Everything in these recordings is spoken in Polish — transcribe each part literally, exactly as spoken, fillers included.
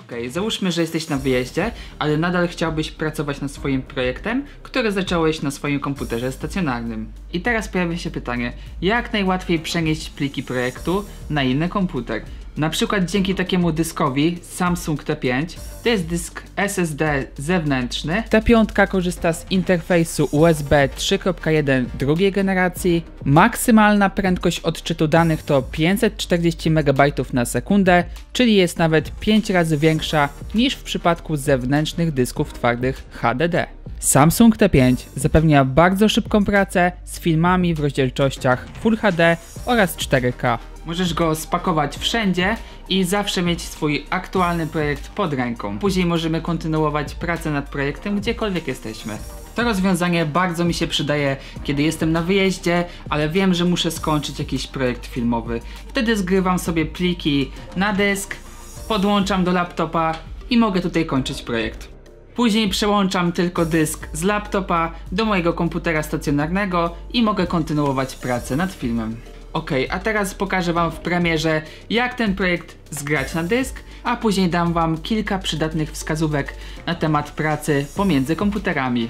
Okej, załóżmy, że jesteś na wyjeździe, ale nadal chciałbyś pracować nad swoim projektem, który zacząłeś na swoim komputerze stacjonarnym. I teraz pojawia się pytanie, jak najłatwiej przenieść pliki projektu na inny komputer? Na przykład dzięki takiemu dyskowi Samsung T pięć, to jest dysk S S D zewnętrzny. T pięć korzysta z interfejsu U S B trzy kropka jeden drugiej generacji. Maksymalna prędkość odczytu danych to pięćset czterdzieści megabajtów na sekundę, czyli jest nawet pięć razy większa niż w przypadku zewnętrznych dysków twardych H D D. Samsung T pięć zapewnia bardzo szybką pracę z filmami w rozdzielczościach Full H D oraz cztery K. Możesz go spakować wszędzie i zawsze mieć swój aktualny projekt pod ręką. Później możemy kontynuować pracę nad projektem gdziekolwiek jesteśmy. To rozwiązanie bardzo mi się przydaje, kiedy jestem na wyjeździe, ale wiem, że muszę skończyć jakiś projekt filmowy. Wtedy zgrywam sobie pliki na dysk, podłączam do laptopa i mogę tutaj kończyć projekt. Później przełączam tylko dysk z laptopa do mojego komputera stacjonarnego i mogę kontynuować pracę nad filmem. Ok, a teraz pokażę wam w premierze, jak ten projekt zgrać na dysk, a później dam wam kilka przydatnych wskazówek na temat pracy pomiędzy komputerami.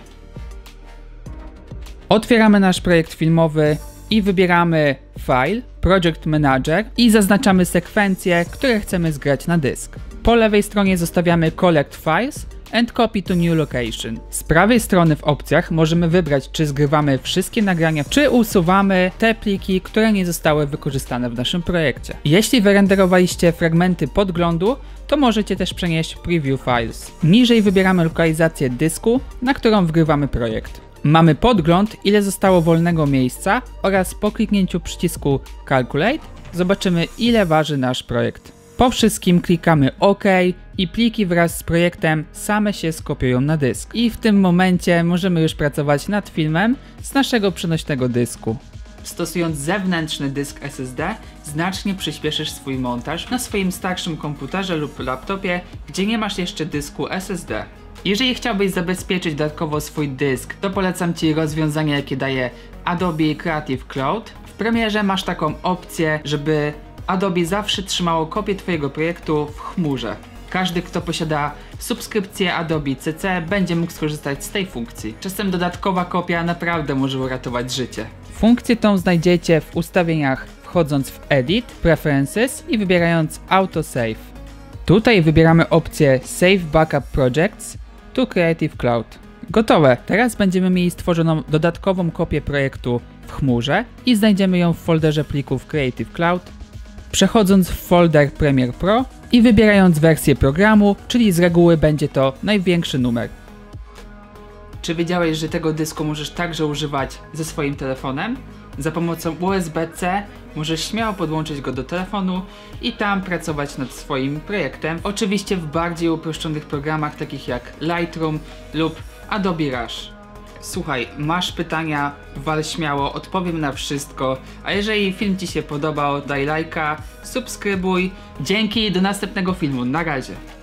Otwieramy nasz projekt filmowy i wybieramy File, Project Manager i zaznaczamy sekwencje, które chcemy zgrać na dysk. Po lewej stronie zostawiamy Collect Files and Copy to New Location. Z prawej strony w opcjach możemy wybrać, czy zgrywamy wszystkie nagrania, czy usuwamy te pliki, które nie zostały wykorzystane w naszym projekcie. Jeśli wyrenderowaliście fragmenty podglądu, to możecie też przenieść Preview Files. Niżej wybieramy lokalizację dysku, na którą wgrywamy projekt. Mamy podgląd, ile zostało wolnego miejsca oraz po kliknięciu przycisku Calculate zobaczymy, ile waży nasz projekt. Po wszystkim klikamy OK i pliki wraz z projektem same się skopiują na dysk. I w tym momencie możemy już pracować nad filmem z naszego przenośnego dysku. Stosując zewnętrzny dysk S S D, znacznie przyspieszysz swój montaż na swoim starszym komputerze lub laptopie, gdzie nie masz jeszcze dysku S S D. Jeżeli chciałbyś zabezpieczyć dodatkowo swój dysk, to polecam Ci rozwiązanie, jakie daje Adobe Creative Cloud. W Premierze masz taką opcję, żeby Adobe zawsze trzymało kopię Twojego projektu w chmurze. Każdy, kto posiada subskrypcję Adobe C C, będzie mógł skorzystać z tej funkcji. Czasem dodatkowa kopia naprawdę może uratować życie. Funkcję tą znajdziecie w ustawieniach, wchodząc w Edit, Preferences i wybierając Autosave. Tutaj wybieramy opcję Save Backup Projects to Creative Cloud. Gotowe! Teraz będziemy mieli stworzoną dodatkową kopię projektu w chmurze i znajdziemy ją w folderze plików Creative Cloud, przechodząc w folder Premiere Pro i wybierając wersję programu, czyli z reguły będzie to największy numer. Czy wiedziałeś, że tego dysku możesz także używać ze swoim telefonem? Za pomocą U S B C możesz śmiało podłączyć go do telefonu i tam pracować nad swoim projektem. Oczywiście w bardziej uproszczonych programach takich jak Lightroom lub Adobe Rush. Słuchaj, masz pytania, wal śmiało, odpowiem na wszystko, a jeżeli film Ci się podobał, daj lajka, subskrybuj. Dzięki, do następnego filmu, na razie.